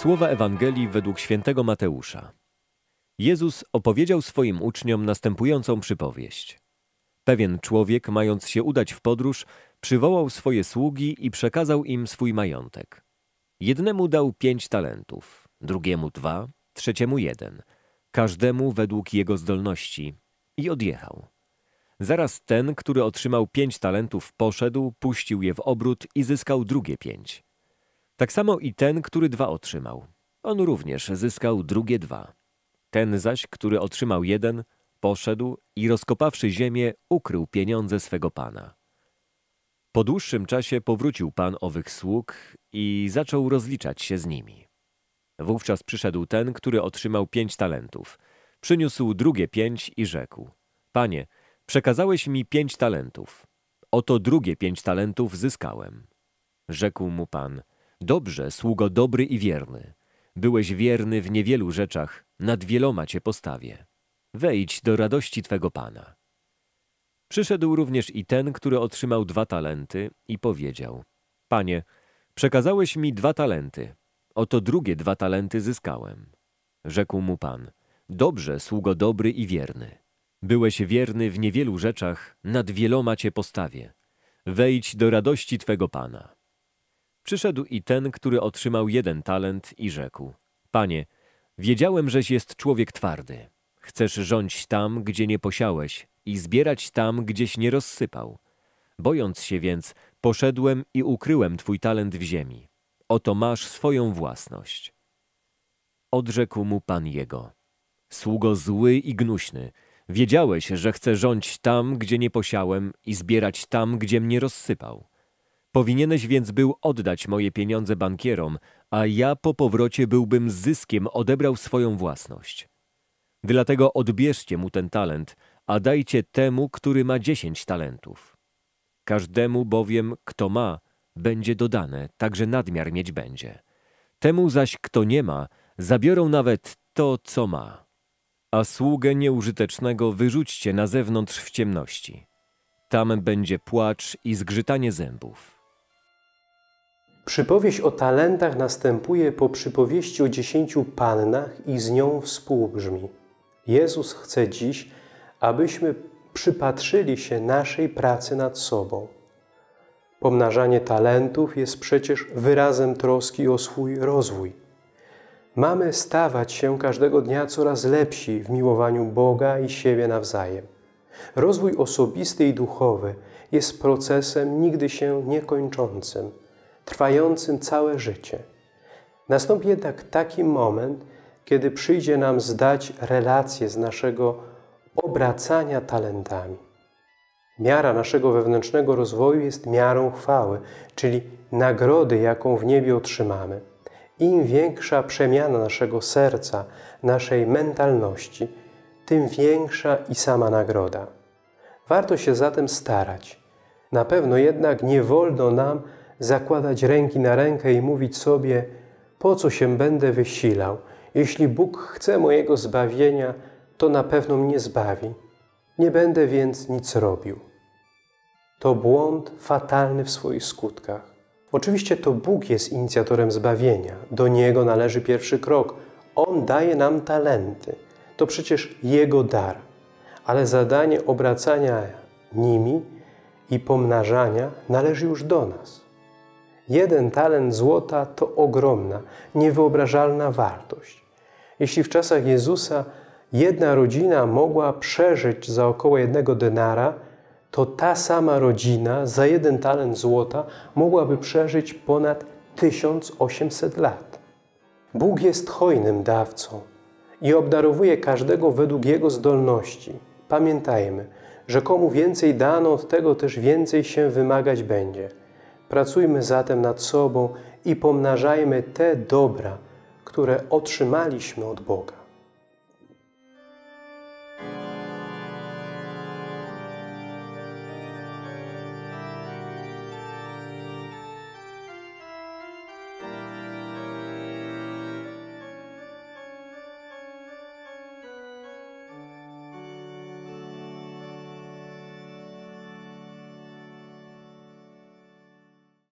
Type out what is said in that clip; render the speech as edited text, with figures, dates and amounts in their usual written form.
Słowa Ewangelii według świętego Mateusza. Jezus opowiedział swoim uczniom następującą przypowieść. Pewien człowiek, mając się udać w podróż, przywołał swoje sługi i przekazał im swój majątek. Jednemu dał 5 talentów, drugiemu 2, trzeciemu 1, każdemu według jego zdolności, i odjechał. Zaraz ten, który otrzymał 5 talentów, poszedł, puścił je w obrót i zyskał drugie 5. Tak samo i ten, który 2 otrzymał. On również zyskał drugie 2. Ten zaś, który otrzymał 1, poszedł i rozkopawszy ziemię, ukrył pieniądze swego pana. Po dłuższym czasie powrócił pan owych sług i zaczął rozliczać się z nimi. Wówczas przyszedł ten, który otrzymał 5 talentów. Przyniósł drugie 5 i rzekł: Panie, przekazałeś mi 5 talentów. Oto drugie 5 talentów zyskałem. Rzekł mu pan: Dobrze, sługo dobry i wierny. Byłeś wierny w niewielu rzeczach, nad wieloma cię postawię. Wejdź do radości twego pana. Przyszedł również i ten, który otrzymał 2 talenty i powiedział: Panie, przekazałeś mi 2 talenty. Oto drugie 2 talenty zyskałem. Rzekł mu pan: Dobrze, sługo dobry i wierny. Byłeś wierny w niewielu rzeczach, nad wieloma cię postawię. Wejdź do radości twego pana. Przyszedł i ten, który otrzymał 1 talent i rzekł: Panie, wiedziałem, żeś jest człowiek twardy. Chcesz rządzić tam, gdzie nie posiałeś i zbierać tam, gdzieś nie rozsypał. Bojąc się więc, poszedłem i ukryłem twój talent w ziemi. Oto masz swoją własność. Odrzekł mu pan jego: Sługo zły i gnuśny, wiedziałeś, że chcę rządzić tam, gdzie nie posiałem i zbierać tam, gdzie mnie rozsypał. Powinieneś więc był oddać moje pieniądze bankierom, a ja po powrocie byłbym z zyskiem odebrał swoją własność. Dlatego odbierzcie mu ten talent, a dajcie temu, który ma 10 talentów. Każdemu bowiem, kto ma, będzie dodane, także nadmiar mieć będzie. Temu zaś, kto nie ma, zabiorą nawet to, co ma. A sługę nieużytecznego wyrzućcie na zewnątrz w ciemności. Tam będzie płacz i zgrzytanie zębów. Przypowieść o talentach następuje po przypowieści o 10 pannach i z nią współbrzmi. Jezus chce dziś, abyśmy przypatrzyli się naszej pracy nad sobą. Pomnażanie talentów jest przecież wyrazem troski o swój rozwój. Mamy stawać się każdego dnia coraz lepsi w miłowaniu Boga i siebie nawzajem. Rozwój osobisty i duchowy jest procesem nigdy się niekończącym, trwającym całe życie. Nastąpi jednak taki moment, kiedy przyjdzie nam zdać relację z naszego obracania talentami. Miara naszego wewnętrznego rozwoju jest miarą chwały, czyli nagrody, jaką w niebie otrzymamy. Im większa przemiana naszego serca, naszej mentalności, tym większa i sama nagroda. Warto się zatem starać. Na pewno jednak nie wolno nam zakładać ręki na rękę i mówić sobie: po co się będę wysilał? Jeśli Bóg chce mojego zbawienia, to na pewno mnie zbawi. Nie będę więc nic robił. To błąd fatalny w swoich skutkach. Oczywiście to Bóg jest inicjatorem zbawienia. Do Niego należy pierwszy krok. On daje nam talenty. To przecież Jego dar. Ale zadanie obracania nimi i pomnażania należy już do nas. 1 talent złota to ogromna, niewyobrażalna wartość. Jeśli w czasach Jezusa jedna rodzina mogła przeżyć za około 1 denara, to ta sama rodzina za 1 talent złota mogłaby przeżyć ponad 1800 lat. Bóg jest hojnym dawcą i obdarowuje każdego według jego zdolności. Pamiętajmy, że komu więcej dano, od tego też więcej się wymagać będzie. Pracujmy zatem nad sobą i pomnażajmy te dobra, które otrzymaliśmy od Boga.